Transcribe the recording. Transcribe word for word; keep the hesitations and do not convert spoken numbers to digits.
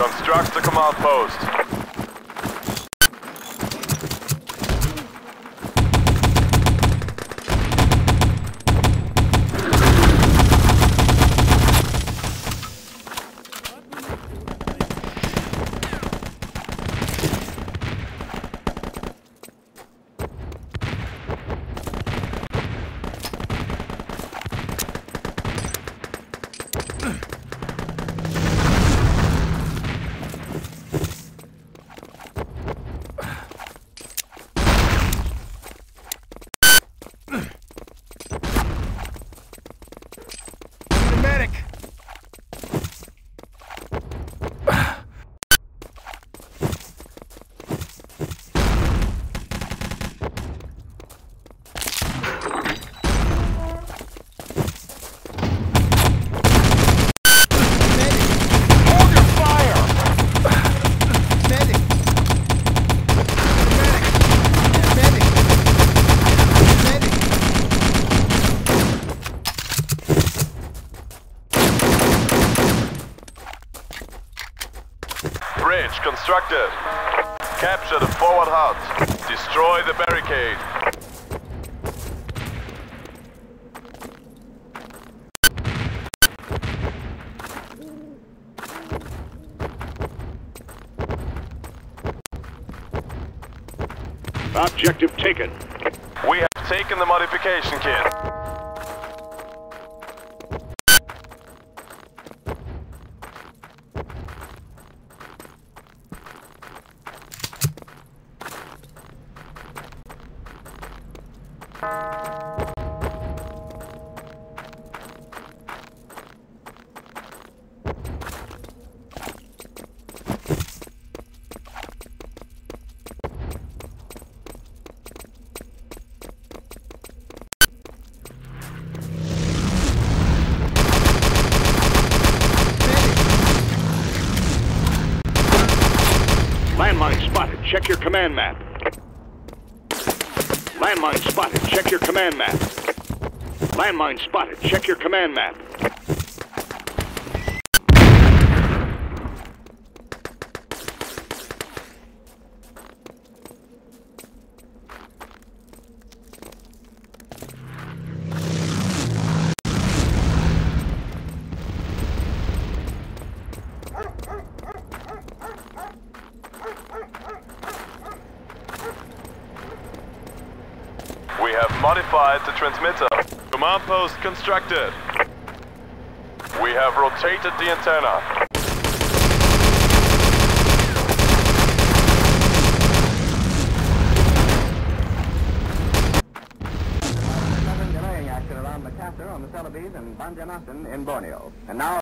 Construct the command post. Bridge constructed. Capture the forward hut. Destroy the barricade. Objective taken. We have taken the modification kit. Landmine spotted. Check your command map. Landmine spotted. Check your command map. Landmine spotted. Check your command map. We have modified the transmitter. Command post constructed. We have rotated the antenna. Delaying action around Makassar on the Celebes and Banjarmasin in Borneo. And now